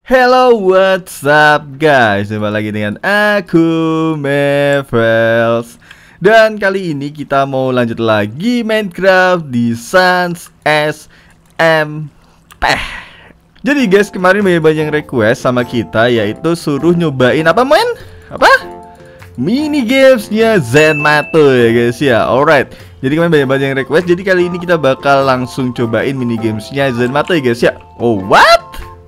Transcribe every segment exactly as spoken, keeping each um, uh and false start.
Hello, what's up guys? Jumpa lagi dengan aku, Mevels. Dan kali ini kita mau lanjut lagi Minecraft di Sans S M P. Jadi guys, kemarin banyak yang request sama kita, yaitu suruh nyobain apa men? Apa? Mini gamesnya Zenmato ya guys ya. Alright, jadi kemarin banyak-banyak yang request. Jadi kali ini kita bakal langsung cobain mini gamesnya Zenmato ya guys ya. Oh what?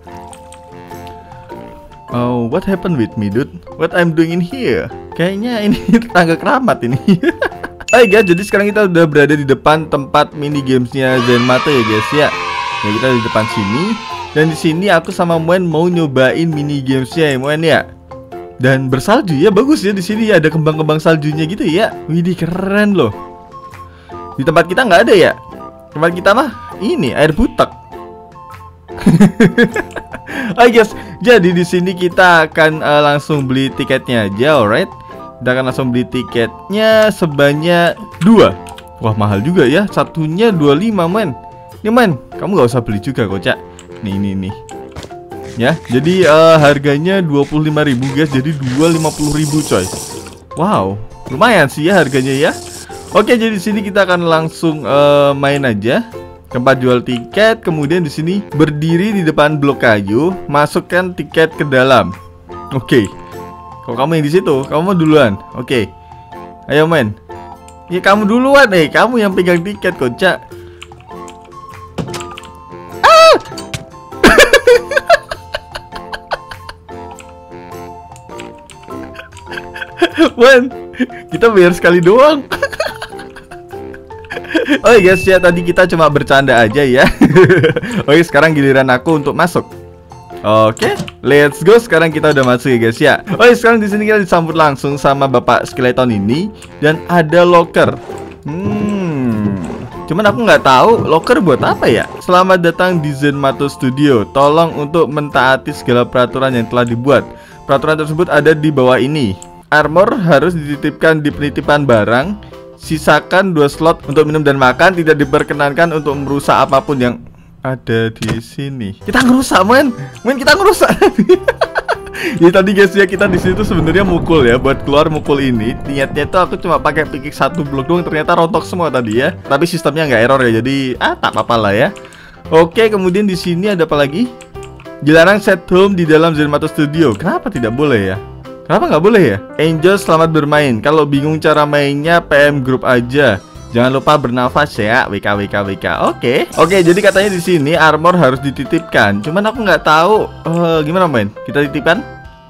Oh, what happened with me, dude? What I'm doing in here? Kayaknya ini tetangga keramat ini. Hai guys, jadi sekarang kita udah berada di depan tempat mini gamesnya Zenmato ya guys ya. Ya kita di depan sini. Dan di sini aku sama Moen mau nyobain mini gamesnya ya Moen ya. Dan bersalju ya, bagus ya di sini ya, ada kembang-kembang saljunya gitu ya. Widih, keren loh. Di tempat kita nggak ada ya. Tempat kita mah ini air butek. Hai guys, jadi di sini kita akan uh, langsung beli tiketnya aja, alright? Kita akan langsung beli tiketnya sebanyak dua. Wah mahal juga ya, satunya dua puluh lima men. Nih men, kamu gak usah beli juga kocak. Nih nih nih. Ya, jadi uh, harganya dua puluh lima ribu guys, jadi dua ratus lima puluh ribu coy. Wow, lumayan sih ya harganya ya. Oke, jadi di sini kita akan langsung uh, main aja. Tempat jual tiket, kemudian di sini berdiri di depan blok kayu, masukkan tiket ke dalam. Oke. Kalau kamu yang di situ, kamu mau duluan. Oke. Ayo men. Ya kamu duluan nih, kamu yang pegang tiket kocak. Ah! Men, kita bayar sekali doang. Oh guys ya, tadi kita cuma bercanda aja ya. Oke, sekarang giliran aku untuk masuk. Oke, let's go. Sekarang kita udah masuk ya guys ya. Oke, sekarang di sini kita disambut langsung sama Bapak Skeleton ini dan ada locker. Hmm. Cuman aku nggak tahu locker buat apa ya. Selamat datang di Zenmato Studio. Tolong untuk mentaati segala peraturan yang telah dibuat. Peraturan tersebut ada di bawah ini. Armor harus dititipkan di penitipan barang. Sisakan dua slot untuk minum dan makan. Tidak diperkenankan untuk merusak apapun yang ada di sini. Kita ngerusak men, men kita ngerusak. Ya tadi guys ya, kita di sini tuh sebenarnya mukul ya, buat keluar mukul ini. Niatnya tuh aku cuma pakai pikik satu blok doang, ternyata rontok semua tadi ya. Tapi sistemnya nggak error ya, jadi ah tak apa-apa lah ya. Oke, kemudian di sini ada apa lagi? Dilarang set home di dalam Zenmato Studio. Kenapa tidak boleh ya? Kenapa nggak boleh ya? Angel selamat bermain. Kalau bingung cara mainnya, P M grup aja. Jangan lupa bernafas ya. W K W K W K. Oke. Oke, jadi katanya di sini armor harus dititipkan. Cuman aku nggak tahu. Uh, gimana main? Kita titipkan?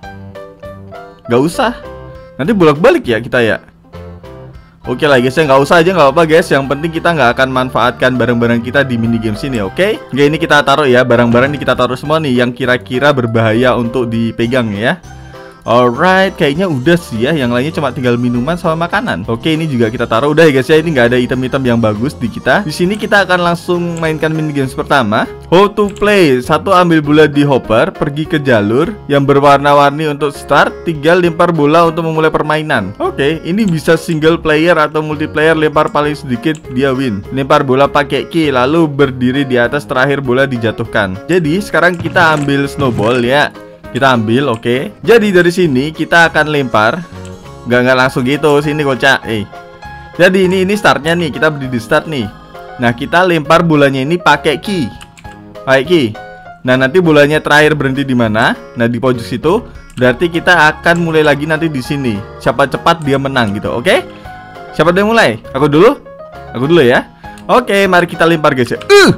Gak usah. Nanti bolak-balik ya kita ya. Oke lah guys ya, nggak usah aja nggak apa guys. Yang penting kita nggak akan manfaatkan barang-barang kita di mini games ini, oke? Okay? Oke, ini kita taruh ya. Barang-barang ini kita taruh semua nih yang kira-kira berbahaya untuk dipegang ya. Alright, kayaknya udah sih ya. Yang lainnya cuma tinggal minuman sama makanan. Oke, ini juga kita taruh. Udah ya guys ya, ini nggak ada item-item yang bagus di kita. Di sini kita akan langsung mainkan mini games pertama. How to play. Satu, ambil bola di hopper, pergi ke jalur yang berwarna-warni untuk start. Tiga, lempar bola untuk memulai permainan. Oke, ini bisa single player atau multiplayer. Lempar paling sedikit dia win. Lempar bola pakai key, lalu berdiri di atas, terakhir bola dijatuhkan. Jadi sekarang kita ambil snowball ya. Kita ambil, oke. Okay. Jadi dari sini kita akan lempar. Nggak nggak langsung gitu, sini kocak. Eh. Jadi ini ini startnya nih, kita berdiri di start nih. Nah kita lempar bolanya ini pakai key, pakai key. Nah nanti bolanya terakhir berhenti di mana? Nah di pojok situ. Berarti kita akan mulai lagi nanti di sini. Siapa cepat dia menang gitu, oke? Okay? Siapa yang mulai? Aku dulu. Aku dulu ya. Oke, okay, mari kita lempar guys ya. Uh,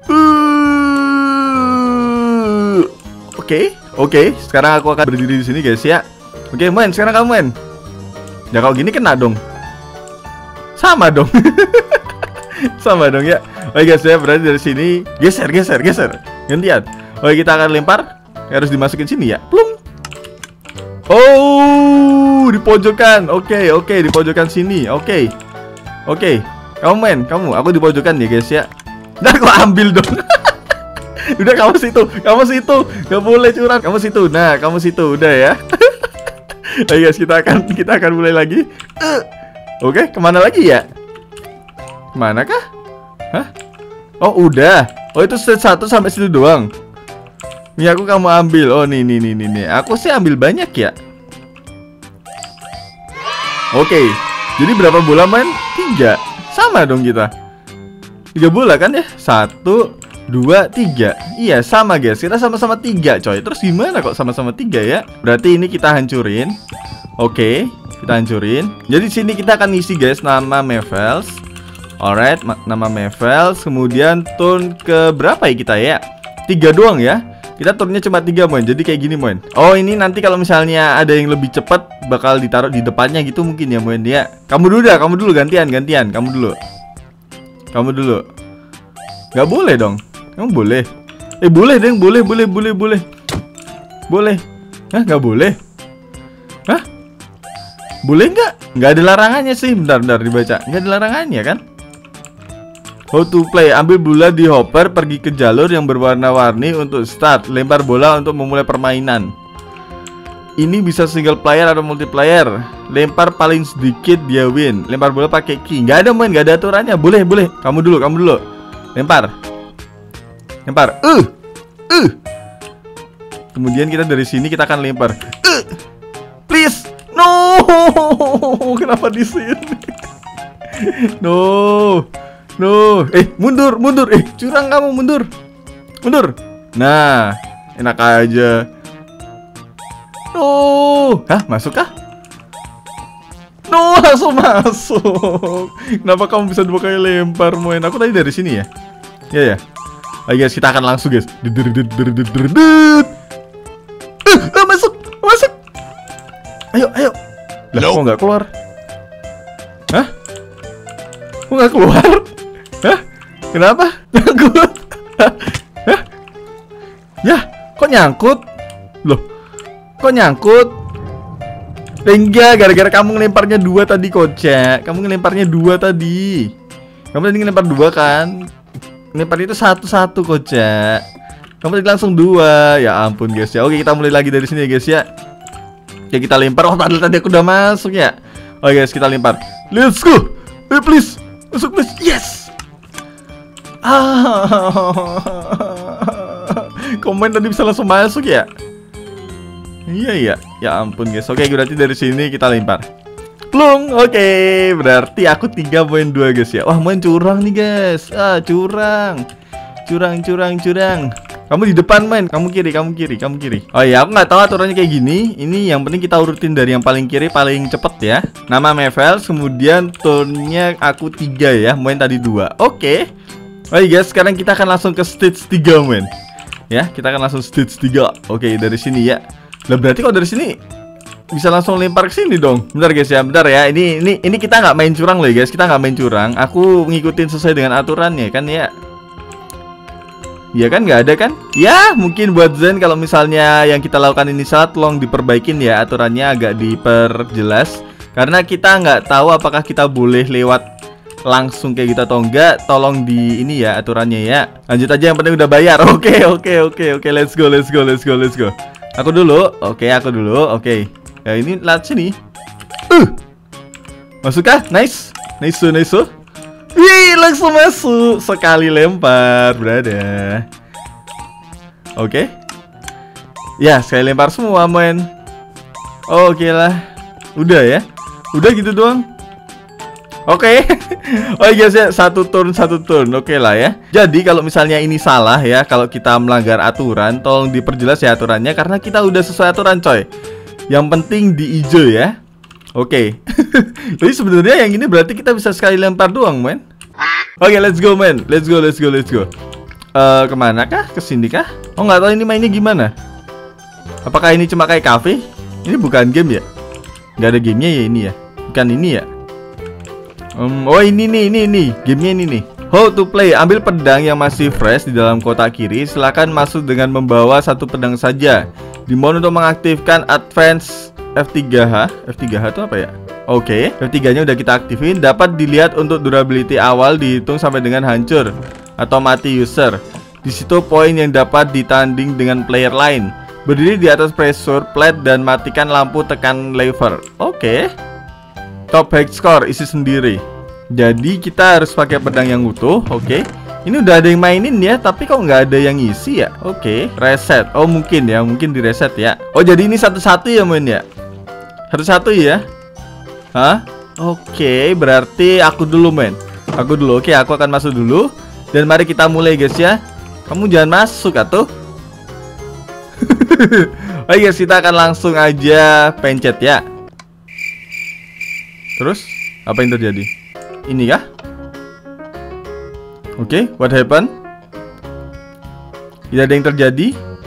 uh. Oke. Okay. Oke, okay, sekarang aku akan berdiri di sini guys ya. Oke, okay, main. Sekarang kamu main. Ya kalau gini kena dong. Sama dong. Sama dong ya. Oke guys ya, berarti dari sini geser, geser, geser. Gantian. Oke, kita akan lempar. Harus dimasukin sini ya. Plum. Oh, di pojokan. Oke, okay, oke, okay, di pojokan sini. Oke. Okay. Oke. Okay. Kamu main, kamu. Aku di pojokan ya guys ya. Nah, aku ambil dong. Udah kamu situ, kamu situ, nggak boleh curang, kamu situ. Nah, kamu situ, udah ya. Ayo guys, kita akan kita akan mulai lagi. Uh. Oke, kemana lagi ya? Kemana kah? Hah? Oh udah. Oh itu set satu sampai situ doang. Mie aku kamu ambil. Oh nih nih nih nih nih. Aku sih ambil banyak ya. Oke. Jadi berapa bola main? Tiga. Sama dong kita. Tiga bola kan ya? Satu, dua, tiga. Iya sama guys. Kita sama-sama tiga coy. Terus gimana kok sama-sama tiga ya? Berarti ini kita hancurin. Oke. Kita hancurin. Jadi sini kita akan isi guys nama Mevels. Alright, nama Mevels. Kemudian turn ke berapa ya kita ya? Tiga doang ya. Kita turnnya cuma tiga moin. Jadi kayak gini moin. Oh ini nanti kalau misalnya ada yang lebih cepat bakal ditaruh di depannya gitu mungkin ya moin ya. Kamu dulu dah, kamu dulu gantian gantian. Kamu dulu. Kamu dulu. Gak boleh dong. Kamu boleh. Eh boleh deh, boleh boleh boleh boleh. Boleh. Hah gak boleh? Hah? Boleh nggak? Nggak ada larangannya sih. Bentar bentar dibaca. Nggak ada larangannya kan? How to play. Ambil bola di hopper, pergi ke jalur yang berwarna-warni untuk start. Lempar bola untuk memulai permainan. Ini bisa single player atau multiplayer. Lempar paling sedikit dia win. Lempar bola pakai key. Nggak ada main, nggak ada aturannya. Boleh, boleh. Kamu dulu, kamu dulu. Lempar. Lempar. Uh. Uh. Kemudian kita dari sini kita akan lempar. Uh. Please. No. Kenapa di sini? No. No, eh mundur, mundur, eh curang kamu mundur, mundur. Nah, enak aja. No, hah masuk kah? No, langsung masuk. Kenapa kamu bisa dua kali lempar, Moen? Aku tadi dari sini ya, ya ya. Ayo guys, kita akan langsung guys. Uh, masuk, masuk. Ayo, ayo. Lah, kok nggak keluar? Hah? Kok nggak keluar? Hah? Kenapa? Nyangkut? Hah? Ya, kok nyangkut? Loh, kok nyangkut? Enggak, gara-gara kamu ngelemparnya dua tadi, kocak. Kamu ngelemparnya dua tadi. Kamu tadi ngelempar dua kan? Ngelemparnya itu satu-satu, kocak. Kamu tadi langsung dua. Ya ampun guys ya. Oke, kita mulai lagi dari sini ya guys ya. Oke, kita lempar. Oh, tadi tadi aku udah masuk ya. Oke guys, kita lempar. Let's go. Eh, please. Masuk please. Yes. Ah, komen tadi bisa langsung masuk ya? Iya iya, ya ampun guys. Oke, berarti dari sini kita lempar. Plung, oke, berarti aku tiga poin dua guys ya. Wah, main curang nih guys. Ah, curang, curang, curang, curang. Kamu di depan main, kamu kiri, kamu kiri, kamu kiri. Oh iya, aku nggak tahu aturannya kayak gini. Ini yang penting kita urutin dari yang paling kiri paling cepet ya. Nama Mevels, kemudian turnnya aku tiga ya. Main tadi dua. Oke. Oke guys, sekarang kita akan langsung ke stage tiga men. Ya, kita akan langsung stage tiga. Oke, dari sini ya. Lah berarti kalau dari sini bisa langsung lempar ke sini dong. Bentar guys ya, bentar ya. Ini ini ini kita nggak main curang loh guys. Kita nggak main curang. Aku ngikutin sesuai dengan aturannya kan ya. Ya kan nggak ada kan? Ya, mungkin buat Zen kalau misalnya yang kita lakukan ini salah, tolong diperbaikin ya, aturannya agak diperjelas. Karena kita nggak tahu apakah kita boleh lewat langsung kayak gitu atau enggak, tolong di ini ya aturannya ya. Lanjut aja, yang penting udah bayar. Oke oke oke oke, let's go let's go let's go let's go. Aku dulu, oke aku dulu, oke. Ya ini lihat sini. Uh, masuk kah? Nice, nice nice. Wih, langsung masuk sekali lempar, brother. Oke. Ya sekali lempar semua men. Oke lah, udah ya, udah gitu doang. Oke, okay. Oh guys ya, satu turn satu turn, oke okay lah ya. Jadi kalau misalnya ini salah ya, kalau kita melanggar aturan, tolong diperjelas ya aturannya, karena kita udah sesuai aturan coy. Yang penting di hijau ya. Oke. Okay. Jadi sebenarnya yang ini berarti kita bisa sekali lempar doang, men. Oke, okay, let's go, men. Let's go, let's go, let's go. Uh, kemana kah? Kesini kah? Oh nggak tahu ini mainnya gimana. Apakah ini cuma kayak cafe? Ini bukan game ya? Nggak ada gamenya ya ini ya? Bukan ini ya? Um, oh ini nih, ini nih, gamenya ini nih. How to play. Ambil pedang yang masih fresh di dalam kotak kiri. Silakan masuk dengan membawa satu pedang saja. Di mode untuk mengaktifkan advance F tiga H. F tiga H itu apa ya? Oke, okay. F tiga nya udah kita aktifin. Dapat dilihat untuk durability awal dihitung sampai dengan hancur atau mati user. Di situ poin yang dapat ditanding dengan player lain. Berdiri di atas pressure plate dan matikan lampu, tekan lever. Oke. Okay. Top hack score isi sendiri. Jadi kita harus pakai pedang yang utuh. Oke, okay. Ini udah ada yang mainin ya, tapi kok nggak ada yang ngisi ya? Oke, reset. Oh mungkin ya, mungkin di reset ya. Oh jadi ini satu-satu ya main ya? Satu-satu ya? Hah? Oke, berarti aku dulu main. Aku dulu, oke aku akan masuk dulu. Dan mari kita mulai guys ya. Kamu jangan masuk atuh. Oke guys, kita akan langsung aja pencet ya. Terus, apa yang terjadi? Ini kah? Oke, okay, what happened? Tidak ada yang terjadi.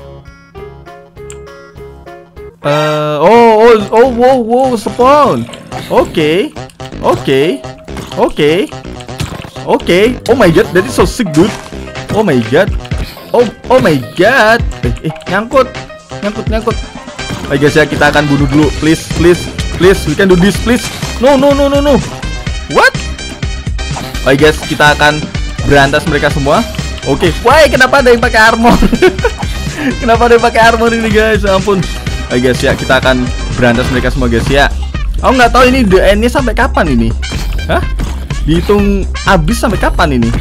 Uh, oh, oh, oh, wow, wow, spawn. Oke, okay, oke, okay, oke, okay, oke. Okay. Oh my god, that is so sick, dude. Oh my god. Oh, oh my god. Eh, eh, nyangkut, nyangkut, nyangkut. Oke guys ya, kita akan bunuh dulu. Please, please, please, we can do this, please. No, no, no, no, no. What? Oke guys, kita akan berantas mereka semua. Oke, okay. Wah, kenapa ada yang pakai armor? Kenapa ada yang pakai armor ini guys? Ya ampun. Oke guys ya, kita akan berantas mereka semua guys ya. Aku nggak tahu ini the end-nya sampai kapan ini. Hah? Dihitung habis sampai kapan ini?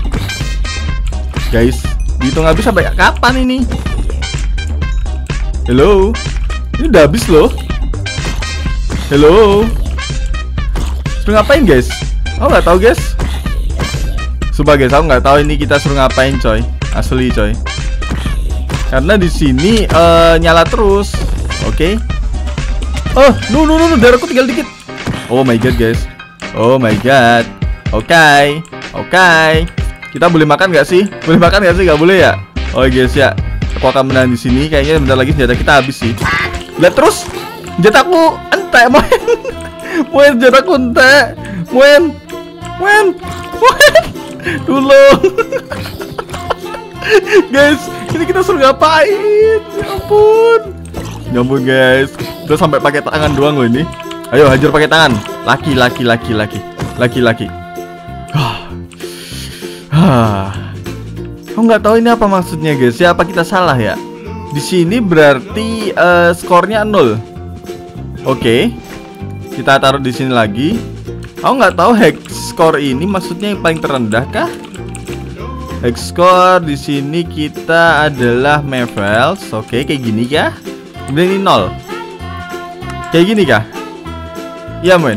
Guys, dihitung habis sampai kapan ini? Hello? Ini udah habis loh. Hello? Suruh ngapain guys? Aku nggak tahu guys. Sumpah guys, aku nggak tahu ini kita suruh ngapain coy, asli coy. Karena di sini uh, nyala terus, oke? Okay? Oh, no no no, no. Darahku tinggal dikit. Oh my god guys, oh my god. Oke, okay. oke. Okay. Kita boleh makan nggak sih? Boleh makan nggak sih? Nggak boleh ya? Oh guys ya, aku akan menahan di sini. Kayaknya bentar lagi senjata kita habis sih. Lihat terus, senjataku entek main, main senjataku entek, main, main, main. Dulu guys, ini kita suruh ngapain? Ya ampun. Ya ampun guys, udah sampai pakai tangan doang loh ini. Ayo hajar pakai tangan. Laki laki laki laki laki laki. Aku nggak tahu ini apa maksudnya guys. Ya apa kita salah ya? Di sini berarti uh, skornya nol. Oke, okay. Kita taruh di sini lagi. Aku nggak tahu hex score ini maksudnya yang paling terendah kah? Hex score di sini kita adalah Mevels. Oke, kayak gini kah? Kemudian ini nol. Kayak gini kah? Iya men.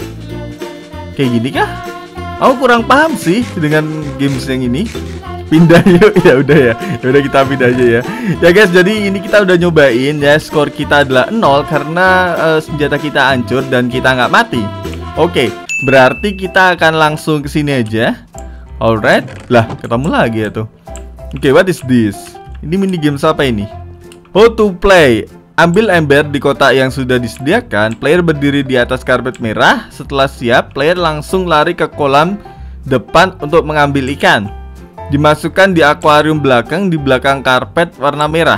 Kayak gini kah? Aku kurang paham sih dengan games yang ini. Pindah yuk. Ya udah ya. Ya udah kita pindah aja ya. Ya guys, jadi ini kita udah nyobain ya. Skor kita adalah nol karena uh, senjata kita hancur dan kita nggak mati. Oke. Berarti kita akan langsung ke sini aja. Alright. Lah, ketemu lagi ya tuh. Oke, okay, what is this? Ini mini game apa ini? How to play. Ambil ember di kotak yang sudah disediakan. Player berdiri di atas karpet merah. Setelah siap, player langsung lari ke kolam depan untuk mengambil ikan. Dimasukkan di akuarium belakang di belakang karpet warna merah.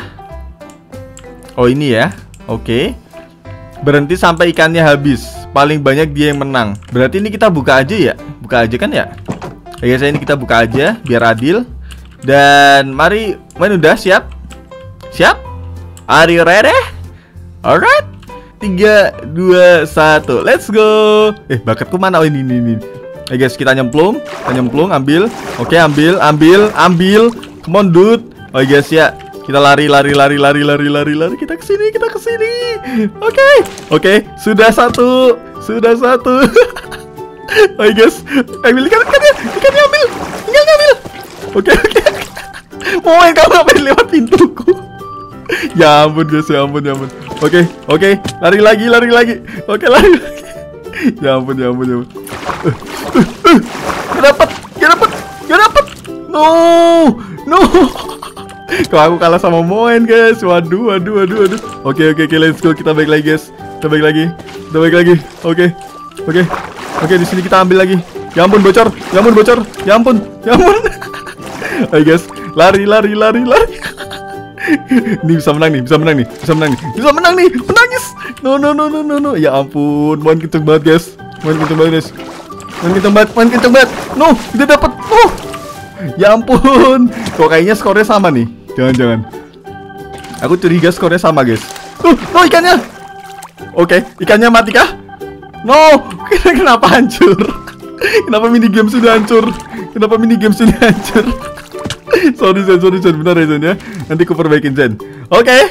Oh, ini ya. Oke. Okay. Berhenti sampai ikannya habis. Paling banyak dia yang menang. Berarti ini kita buka aja ya? Buka aja kan ya? Ya guys, ini kita buka aja biar adil. Dan mari main. Udah siap? Siap? Are you ready? Alright. tiga, dua, satu. Let's go. Eh, bakatku mana? Oh, ini, ini, ini. Ya guys, kita nyemplung. Kita nyemplung, ambil. Oke, ambil, ambil, ambil. Come on, dude. Oh guys ya. Kita lari, lari, lari, lari, lari, lari, lari. Kita kesini, kita kesini. Oke, okay. Oke, okay. Sudah satu, sudah satu. Oke guys, ambil ikan, ikannya, ikannya ambil, ikannya ambil. Oke, okay, oke. Okay. Mau main kamu ngapain lewat pintuku? Ya ampun guys, ya ampun, ya ampun. Oke, okay, oke, okay. Lari lagi, lari lagi. Oke, okay, lari lagi. Ya ampun, ya ampun, ya ampun. Uh, uh, uh. Gak dapet, gak dapet, gak dapet. No, no. Kok aku kalah sama Moen guys. Waduh, waduh, waduh, waduh. Oke, oke, oke, let's go. Kita balik lagi guys. Kita balik lagi. Kita balik lagi. Oke, oke, oke. Di sini kita ambil lagi. Ya ampun, bocor. Ya ampun, bocor. Ya ampun, ya ampun. Ayo guys, lari, lari, lari, lari. Ini bisa menang nih, bisa menang nih, bisa menang nih, bisa menang nih. Menangis. No, no, no, no, no, no. Ya ampun, Moen kenceng banget guys. Moen kenceng banget guys. Moen kenceng banget, Moen kenceng banget. No, tidak dapat. Oh. Ya ampun. Kok kayaknya skornya sama nih. Jangan-jangan. Aku curiga skornya sama guys. Uh, no ikannya. Oke, okay, ikannya mati kah? No. Kenapa hancur? Kenapa mini game sudah hancur? Kenapa mini games ini hancur? Sorry Zen, sorry Zen, benar ya Zen ya. Nanti aku perbaikin Zen. Oke okay.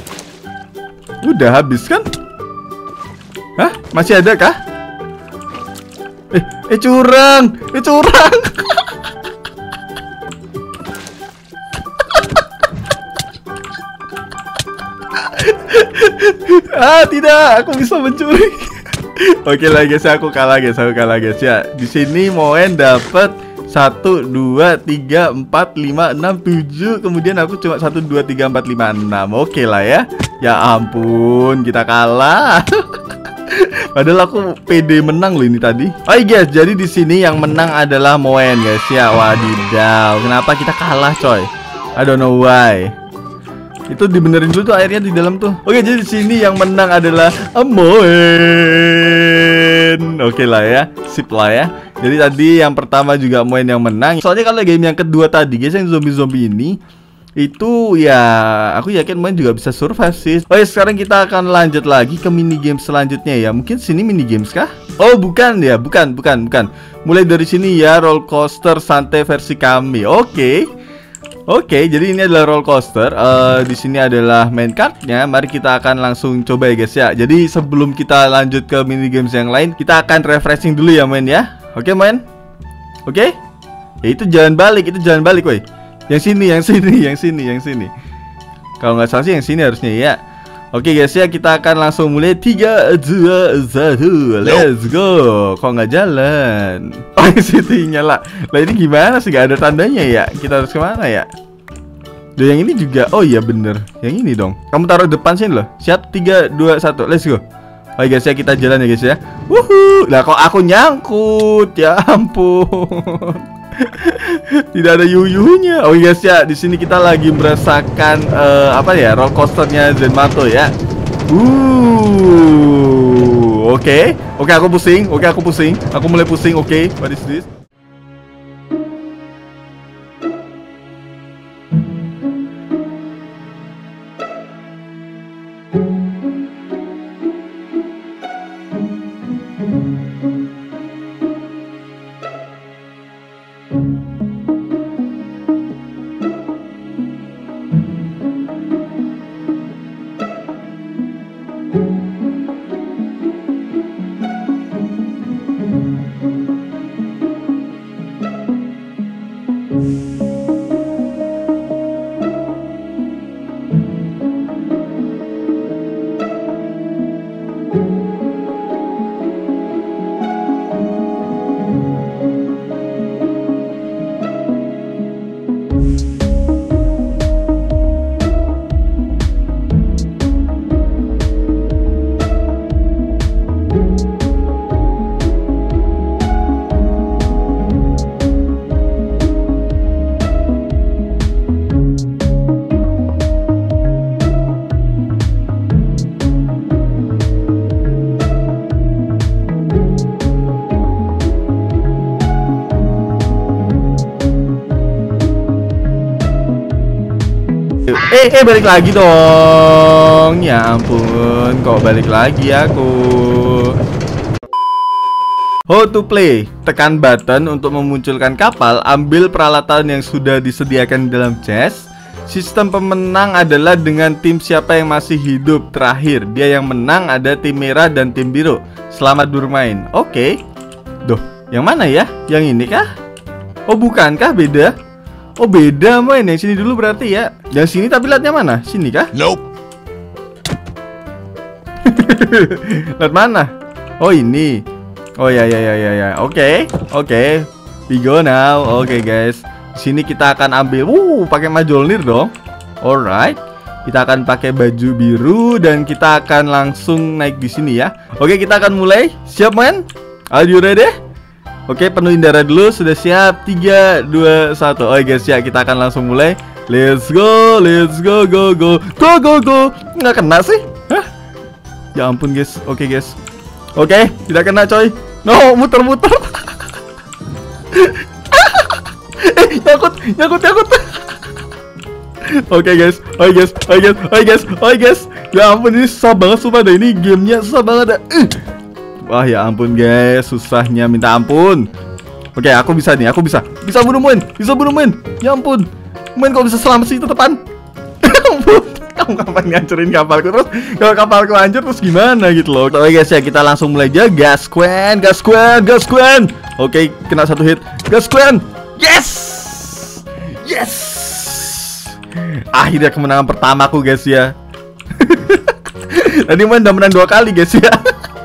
Udah habis kan? Hah? Masih ada kah? Eh, eh curang, eh curang. Ah tidak, aku bisa mencuri. Oke lah guys, aku kalah guys, aku kalah guys ya. Di sini Moen dapat satu, dua, tiga, empat, lima, enam, tujuh. Kemudian aku cuma satu, dua, tiga, empat, lima, enam. Oke lah ya. Ya ampun, kita kalah. Padahal aku pede menang loh ini tadi. Oke guys, jadi di sini yang menang adalah Moen guys ya. Wadidaw, kenapa kita kalah coy? I don't know why. Itu dibenerin dulu tuh airnya di dalam tuh. Oke, jadi di sini yang menang adalah Moen. Oke lah ya, sip lah ya. Jadi tadi yang pertama juga Moen yang menang. Soalnya kalau game yang kedua tadi guys, yang zombie-zombie ini itu ya aku yakin Moen juga bisa survive sih. Oke, sekarang kita akan lanjut lagi ke mini game selanjutnya ya. Mungkin sini mini games kah? Oh bukan ya, bukan, bukan, bukan. Mulai dari sini ya, roller coaster santai versi kami. Oke. Oke, jadi ini adalah roller coaster. Uh, di sini adalah main cardnya. Mari kita akan langsung coba ya guys ya. Jadi sebelum kita lanjut ke mini games yang lain, kita akan refreshing dulu ya Moen ya. Oke Moen? Oke? Ya itu jalan balik, itu jalan balik woi. Yang sini, yang sini, yang sini, yang sini. Kalau nggak salah sih yang sini harusnya ya. Oke guys ya, kita akan langsung mulai. Tiga, dua, satu, let's go. Kok nggak jalan? Oh situ nyala. Lah ini gimana sih, gak ada tandanya ya? Kita harus kemana ya? Duh, yang ini juga, oh iya bener. Yang ini dong. Kamu taruh depan sini loh. Siap, tiga, dua, satu, let's go. Oke guys ya, kita jalan ya guys ya. Wuhu. Lah kok aku nyangkut? Ya ampun. Tidak ada yuyunya. Oh guys ya, di sini kita lagi merasakan uh, apa ya, roller coasternya Zenmato ya. Uh, oke, okay. oke okay, aku pusing, oke okay, aku pusing, aku mulai pusing. Oke, okay. What is this? Eh, eh balik lagi dong. Ya ampun, kok balik lagi aku. How to play. Tekan button untuk memunculkan kapal. Ambil peralatan yang sudah disediakan di dalam chest. Sistem pemenang adalah dengan tim siapa yang masih hidup terakhir. Dia yang menang ada tim merah dan tim biru. Selamat bermain. Oke. Duh, yang mana ya? Yang ini kah? Oh bukankah beda? Oh beda Moen, yang sini dulu berarti ya. Yang sini tapi lihatnya mana? Sini kah? Nope. Lihat mana? Oh ini. Oh ya ya ya ya ya. Oke, oke. We go now. Oke okay, guys. Di sini kita akan ambil. Uh, pakai Mjolnir dong. Alright. Kita akan pakai baju biru dan kita akan langsung naik di sini ya. Oke, kita akan mulai. Siap Moen? Are you ready? Oke, penuhin darah dulu. Sudah siap? Tiga, dua, satu. Oke guys ya, kita akan langsung mulai. Let's go, let's go, go, go. Go, go, go. Nggak kena sih? Hah? Ya ampun guys. Oke guys. Oke, tidak kena coy. No, muter-muter. Eh, nyangkut, nyangkut, nyangkut. Oke guys, oke guys, oke guys, oke guys, oke guys. Ya ampun, ini susah banget sumpah deh. Ini gamenya susah banget dah. Wah ya ampun guys, susahnya minta ampun. Oke, aku bisa nih, aku bisa. Bisa bunuh Moen, bisa bunuh Moen. Ya ampun. Moen kok bisa selamat sih tetepan? Kamu kapan ngancurin kapalku terus? Kalau kapalku hancur terus gimana gitu loh. Oke guys ya, kita langsung mulai aja. Gas Quen, gas Quen, gas Quen. Oke, kena satu hit. Gas Quen. Yes. Yes. Akhirnya kemenangan pertamaku guys ya. Tadi Moen udah menang dua kali guys ya.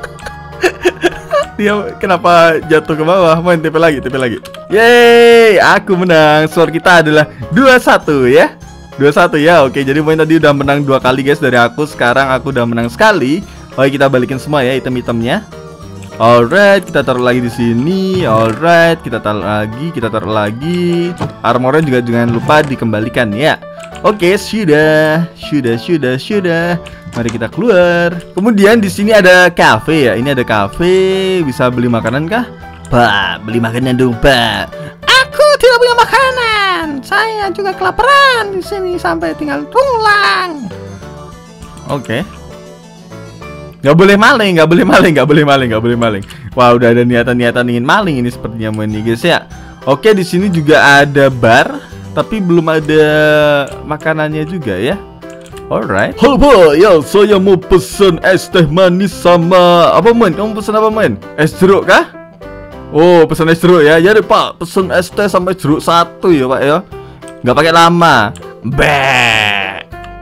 Dia kenapa jatuh ke bawah? Main T P lagi, T P lagi. Yeay, aku menang. Skor kita adalah dua satu ya. dua satu ya. Oke, jadi Moen tadi udah menang dua kali guys dari aku. Sekarang aku udah menang sekali. Oke, kita balikin semua ya item-itemnya. Alright, kita taruh lagi di sini. Alright, kita taruh lagi, kita taruh lagi. Armornya juga jangan lupa dikembalikan ya. Oke, sudah, sudah, sudah, sudah. Mari kita keluar. Kemudian di sini ada cafe ya. Ini ada cafe. Bisa beli makanan kah? Pak, beli makanan dong, Pak. Aku tidak punya makanan. Saya juga kelaparan di sini sampai tinggal tulang. Oke. Gak boleh maling, gak boleh maling, gak boleh maling, gak boleh maling. Wah, udah ada niatan-niatan ingin maling ini sepertinya Moen nih guys ya. Oke, di sini juga ada bar, tapi belum ada makanannya juga ya. Alright. Halo, ya saya mau pesen es teh manis sama apa Moen? Kamu pesen apa Moen? Es jeruk kah? Oh, pesen es jeruk ya. Jadi Pak, pesen es teh sama es jeruk satu ya Pak ya. Nggak pakai lama. Bek.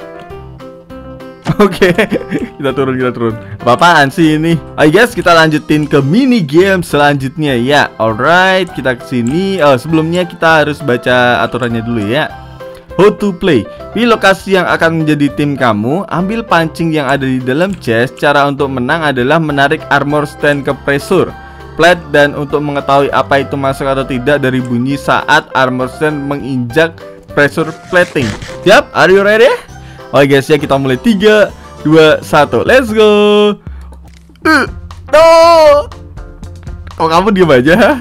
Oke, kita turun, kita turun. Apa-apaan sih ini? I guess kita lanjutin ke mini game selanjutnya ya. Alright, kita kesini. Oh, sebelumnya kita harus baca aturannya dulu ya. How to play. Pilih lokasi yang akan menjadi tim kamu. Ambil pancing yang ada di dalam chest. Cara untuk menang adalah menarik armor stand ke pressure plate. Dan untuk mengetahui apa itu masuk atau tidak dari bunyi saat armor stand menginjak pressure plating. Siap? Are you ready? Oke guys ya, kita mulai tiga, dua, satu. Let's go. uh, No. Kok kamu diem aja?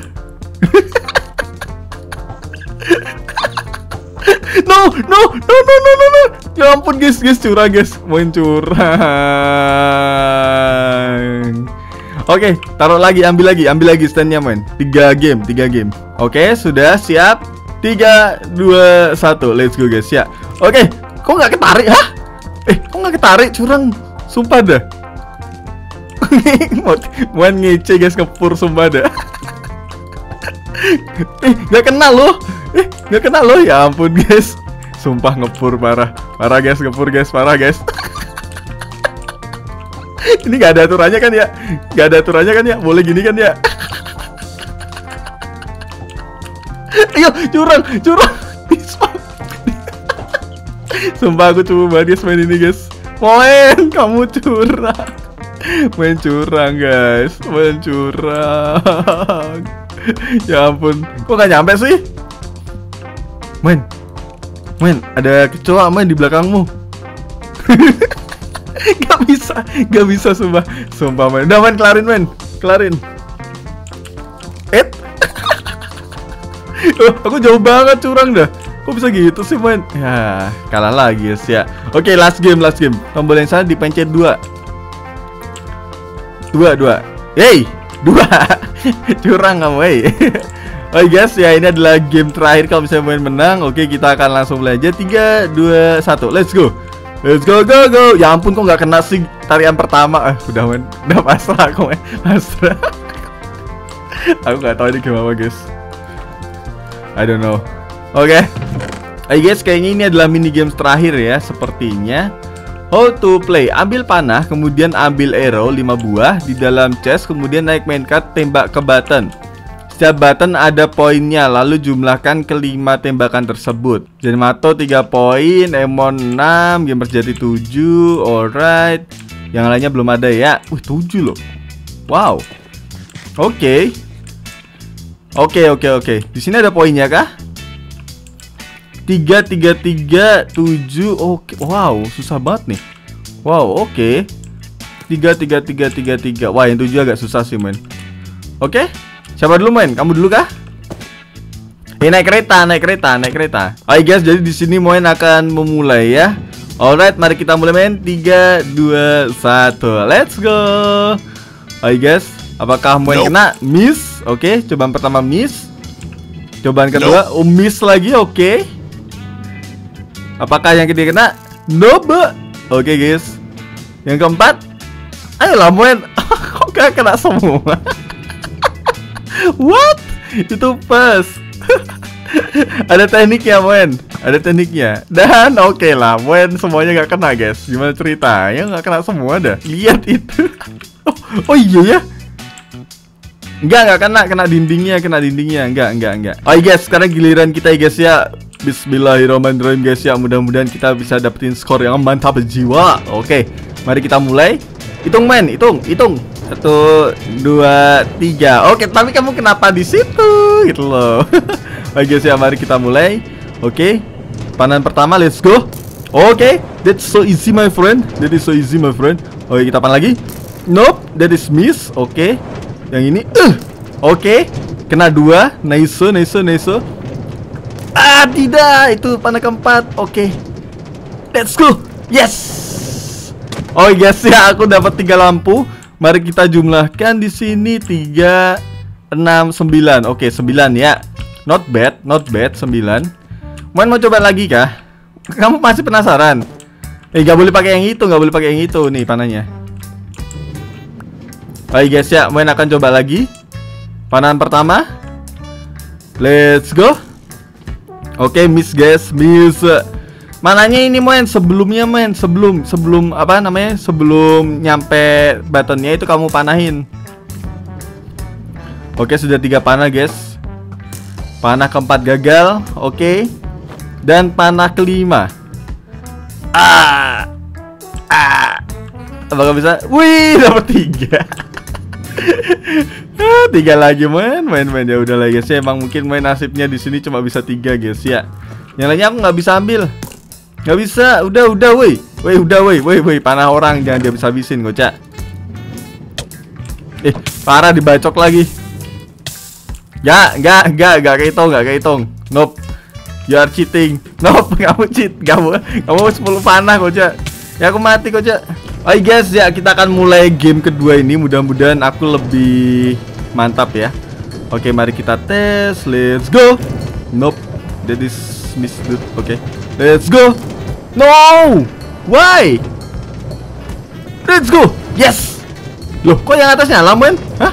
No, no, no, no, no, no, no. Ya ampun guys, guys curang guys, main curang. Oke, taruh lagi, ambil lagi, ambil lagi standnya main. Tiga game, tiga game. Oke, sudah siap. Tiga, dua, satu. Let's go guys ya. Oke, kok nggak ketarik? Hah? Eh, kok nggak ketarik? Curang, sumpah dah. Main ngece guys, ngepur sumpah dah. Eh, nggak kenal loh. Eh, nggak kenal loh, ya ampun guys. Sumpah ngepur parah. Parah guys, ngepur guys, parah guys. Ini nggak ada aturannya kan ya? Nggak ada aturannya kan ya? Boleh gini kan ya? Ayo, curang, curang. Sumpah aku coba banget guys main ini guys. Moen, kamu curang. Main curang guys, main curang. Ya ampun, kok gak nyampe sih? Men, men, ada kecoa men di belakangmu. Gak bisa, gak bisa sumpah. Sumpah men, udah men, kelarin men, kelarin. Eh, oh, aku jauh banget curang dah. Kok bisa gitu sih men? Ya, kalah lagi guys ya. Oke, last game, last game. Tombol yang sana dipencet dua. Dua, dua. Hey, dua. Curang kamu, hey. Oke guys, ya ini adalah game terakhir kalau misalnya main menang. Oke, kita akan langsung mulai aja. Tiga, dua, satu. Let's go. Let's go, go, go. Ya ampun, kok nggak kena sih tarian pertama. Eh, udah men, udah pasrah aku men, pasrah. Aku nggak tahu ini gimana guys. I don't know. Oke, okay. Hey guys, kayaknya ini adalah mini games terakhir ya, sepertinya. How to play. Ambil panah, kemudian ambil arrow lima buah di dalam chest, kemudian naik main card, tembak ke button. Setiap button ada poinnya, lalu jumlahkan kelima tembakan tersebut. Jenmato tiga poin, Emon enam, Gamers Jati tujuh. Alright. Yang lainnya belum ada ya. Wih, tujuh loh. Wow. Oke. Okay. Oke, okay, oke, okay, oke. Okay. Di sini ada poinnya kah? Tiga, tiga, tiga, tujuh. Oke, wow, susah banget nih. Wow, oke. Okay. Tiga, tiga, tiga, tiga, tiga. Wah, yang tujuh agak susah sih, men. Oke, okay. Siapa dulu, men? Kamu dulu kah? Eh, naik kereta, naik kereta, naik kereta. Oke guys, jadi di sini Moen akan memulai ya. Alright, mari kita mulai main. Tiga, dua, satu. Let's go. Oke guys, apakah Moen nope. kena? Miss. Oke, okay, cobaan pertama miss. Cobaan kedua, oh, miss lagi, oke. Okay. Apakah yang ketiga kena? Nope. Oke okay, guys. Yang keempat, ayolah Moen. Kok gak kena semua? What? Itu pas. Ada tekniknya Moen. Ada tekniknya. Dan oke okay lah, Moen semuanya gak kena guys. Gimana ceritanya gak kena semua dah? Lihat itu. Oh, oh iya ya. Enggak, enggak kena, kena dindingnya, kena dindingnya. Enggak, enggak, enggak. Oh guys, sekarang giliran kita ya guys ya. Bismillahirrahmanirrahim guys ya. Mudah-mudahan kita bisa dapetin skor yang mantap jiwa. Oke, mari kita mulai. Hitung men, hitung, hitung. Satu, dua, tiga. Oke, tapi kamu kenapa di situ? Gitu loh. Oke guys ya, mari kita mulai. Oke, panan pertama, let's go. Oke, that's so easy my friend. That is so easy my friend. Oke, kita pan lagi. Nope, that is miss. Oke. Yang ini, uh, oke, okay. Kena dua, nice, nice, nice. Ah, tidak, itu panah keempat, oke. Okay. Let's go, yes. Oh yes ya, aku dapat tiga lampu. Mari kita jumlahkan di sini tiga, enam, sembilan. Oke, okay, sembilan ya. Not bad, not bad, sembilan. Moen mau coba lagi kah? Kamu masih penasaran? Eh, gak boleh pakai yang itu, gak boleh pakai yang itu nih panahnya. Baik guys ya, Moen akan coba lagi. Panahan pertama. Let's go. Oke, okay, miss guys, miss. Mananya ini Moen sebelumnya Moen, sebelum sebelum apa namanya? Sebelum nyampe buttonnya itu kamu panahin. Oke, okay, sudah tiga panah guys. Panah keempat gagal, oke. Okay. Dan panah kelima. Ah. Ah. Apakah bisa? Wih, dapat tiga. Tiga lagi main, main-main ya udah lah guys ya. Emang mungkin main nasibnya di sini cuma bisa tiga guys ya. Yang lainnya aku nggak bisa ambil, nggak bisa. Udah udah, woi, woi udah, woi, woi, woi panah orang jangan dia bisa habisin kocak. Eh parah dibacok lagi. Ya nggak nggak nggak kehitung nggak kehitung. Nope, you are cheating. Nope, kamu cheat, kamu kamu sepuluh panah kocak. Ya aku mati kocak. Oke guys ya, kita akan mulai game kedua ini. Mudah-mudahan aku lebih mantap ya. Oke, mari kita tes. Let's go. Nope, that is miss dude. Oke, let's go. No, why? Let's go. Yes. Loh, kok yang atas nyala men? Hah?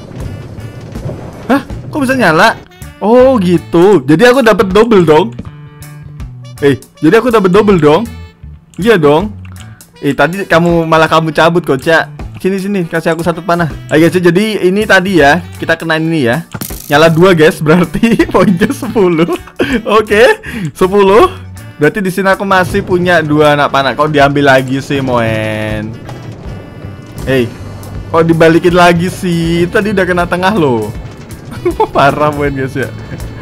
Hah? Kok bisa nyala? Oh gitu. Jadi aku dapat double dong. Eh, jadi aku dapat double dong. Iya dong. Eh tadi kamu malah kamu cabut kocak. Sini sini kasih aku satu panah. Ayo guys, jadi ini tadi ya kita kena ini ya. Nyala dua guys, berarti poinnya sepuluh. Oke, sepuluh. Berarti di sini aku masih punya dua anak panah. Kok diambil lagi sih Moen? Eh, kok dibalikin lagi sih? Tadi udah kena tengah loh. Parah Moen guys ya.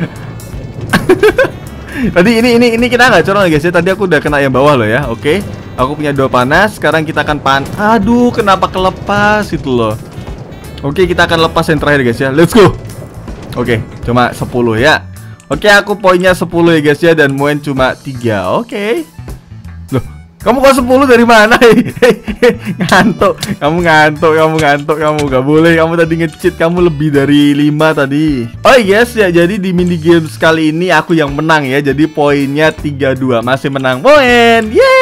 Tadi ini ini ini kita nggak curang guys ya. Tadi aku udah kena yang bawah loh ya. Oke. Aku punya dua panas, sekarang kita akan pan. Aduh, kenapa kelepas itu loh. Oke, kita akan lepas yang terakhir guys ya. Let's go. Oke, cuma sepuluh ya. Oke, aku poinnya sepuluh ya guys ya. Dan Moen cuma tiga. Oke. Loh, kamu kok sepuluh dari mana? Ngantuk. Kamu ngantuk, kamu ngantuk, kamu gak boleh. Kamu tadi nge-cheat, kamu lebih dari lima tadi. Oh yes ya, jadi di mini games kali ini aku yang menang ya. Jadi poinnya tiga dua. Masih menang Moen. Yeay.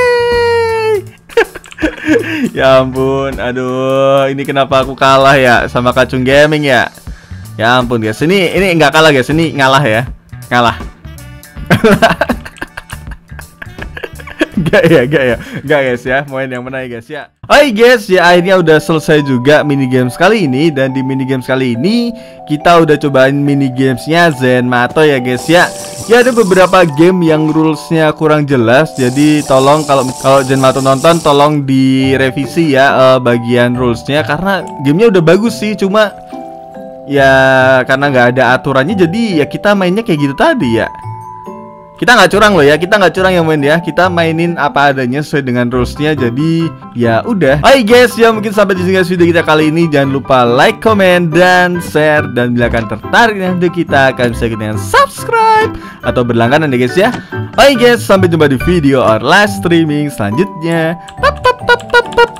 Ya ampun, aduh, ini kenapa aku kalah ya sama Kacung Gaming ya? Ya ampun guys, ini ini nggak kalah guys, ini ngalah ya, ngalah. Gak ya, gak ya, gak guys ya, Moen yang menang guys ya. Hai guys, ya akhirnya udah selesai juga mini games kali ini. Dan di mini games kali ini kita udah cobain mini gamesnya Zenmato ya guys ya. Ya ada beberapa game yang rulesnya kurang jelas. Jadi tolong kalau kalau Zenmato nonton tolong direvisi ya uh, bagian rulesnya. Karena gamenya udah bagus sih, cuma ya karena nggak ada aturannya. Jadi ya kita mainnya kayak gitu tadi ya. Kita nggak curang loh ya, kita nggak curang yang main ya. Kita mainin apa adanya sesuai dengan rulesnya. Jadi ya udah. Hai guys, ya mungkin sampai di sini guys video kita kali ini. Jangan lupa like, comment, dan share. Dan bila kalian tertarik dengan video kita, kalian bisa dengan subscribe atau berlangganan ya guys ya. Hai guys, sampai jumpa di video or live streaming selanjutnya. Pap, pap, pap, pap, pap.